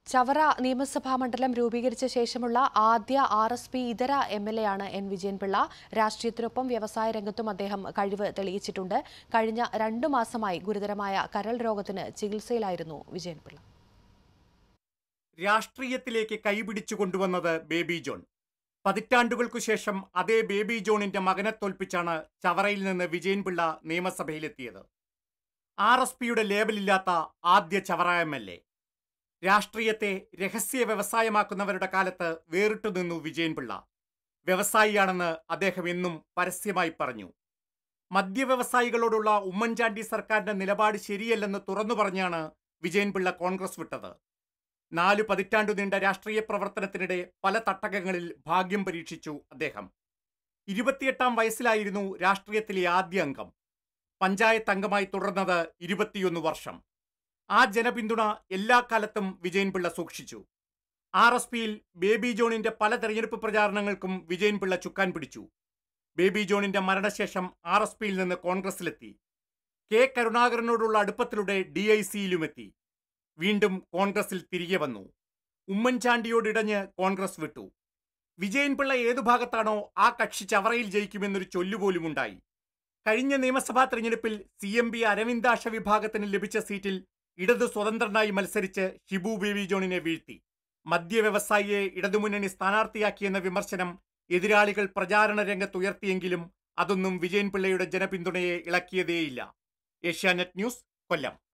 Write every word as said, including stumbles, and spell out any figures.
ചവറ നിയമസഭാ മണ്ഡലം രൂപീകരിച്ച ശേഷമുള്ള ആദ്യ ആർ എസ് പി ഇതര എം എൽ എ ആണ് എൻ വിജയൻപിള്ള. രാഷ്ട്രീയത്തിനൊപ്പം വ്യവസായ രംഗത്തും അദ്ദേഹം കഴിവ് തെളിയിച്ചിട്ടുണ്ട്. കഴിഞ്ഞ രണ്ടു മാസമായി ഗുരുതരമായ കരൾ രോഗത്തിന് ചികിത്സയിലായിരുന്നു വിജയൻപിള്ള. രാഷ്ട്രീയത്തിലേക്ക് കൈപിടിച്ചു കൊണ്ടുവന്നത് ബേബി ജോൺ. പതിറ്റാണ്ടുകൾക്കു ശേഷം അതേ ബേബി ജോണിന്റെ മകനെ തോൽപ്പിച്ചാണ് ചവറയിൽ നിന്ന് വിജയൻപിള്ള നിയമസഭയിലെത്തിയത്. ആർ എസ് പിയുടെ ലേബലില്ലാത്ത ആദ്യ ചവറ എം എൽ എ. രാഷ്ട്രീയത്തെ രഹസ്യ വ്യവസായമാക്കുന്നവരുടെ കാലത്ത് വേറിട്ടു നിന്നു വിജയൻപിള്ള. വ്യവസായിയാണെന്ന് അദ്ദേഹം എന്നും പരസ്യമായി പറഞ്ഞു. മദ്യവ്യവസായികളോടുള്ള ഉമ്മൻചാണ്ടി സർക്കാരിന്റെ നിലപാട് ശരിയല്ലെന്ന് തുറന്നു പറഞ്ഞാണ് വിജയൻപിള്ള കോൺഗ്രസ് വിട്ടത്. നാലു പതിറ്റാണ്ടു നീണ്ട രാഷ്ട്രീയ പ്രവർത്തനത്തിനിടെ പല തട്ടകങ്ങളിൽ ഭാഗ്യം പരീക്ഷിച്ചു അദ്ദേഹം. ഇരുപത്തിയെട്ടാം വയസ്സിലായിരുന്നു രാഷ്ട്രീയത്തിലെ ആദ്യ അംഗം. പഞ്ചായത്ത് അംഗമായി തുടർന്നത് ഇരുപത്തിയൊന്ന് വർഷം. ആ ജനപിന്തുണ എല്ലാ കാലത്തും വിജയൻപിള്ള സൂക്ഷിച്ചു. ആർ എസ് പിയിൽ ബേബി ജോണിന്റെ പല തെരഞ്ഞെടുപ്പ് പ്രചാരണങ്ങൾക്കും വിജയൻപിള്ള ചുക്കാൻ പിടിച്ചു. ബേബി ജോണിന്റെ മരണശേഷം ആർ എസ് പിയിൽ നിന്ന് കോൺഗ്രസിലെത്തി. കെ കരുണാകരനോടുള്ള അടുപ്പത്തിലൂടെ ഡി ഐ സിയിലുമെത്തി. വീണ്ടും കോൺഗ്രസിൽ തിരികെ വന്നു. ഉമ്മൻചാണ്ടിയോടിടഞ്ഞ് കോൺഗ്രസ് വിട്ടു. വിജയൻപിള്ള ഏതു ഭാഗത്താണോ ആ കക്ഷി ചവറയിൽ ജയിക്കുമെന്നൊരു ചൊല്ലുപോലുമുണ്ടായി. കഴിഞ്ഞ നിയമസഭാ തെരഞ്ഞെടുപ്പിൽ സി എം പി അരവിന്ദാക്ഷ വിഭാഗത്തിന് ലഭിച്ച സീറ്റിൽ ഇടതു സ്വതന്ത്രനായി മത്സരിച്ച് ഷിബു ബേബി ജോണിനെ വീഴ്ത്തി. മദ്യവ്യവസായിയെ ഇടതുമുന്നണി സ്ഥാനാർത്ഥിയാക്കിയെന്ന വിമർശനം എതിരാളികൾ പ്രചാരണ രംഗത്തുയർത്തിയെങ്കിലും അതൊന്നും വിജയൻപിള്ളയുടെ ജനപിന്തുണയെ ഇളക്കിയതേയില്ല. ഏഷ്യാനെറ്റ് ന്യൂസ്, കൊല്ലം.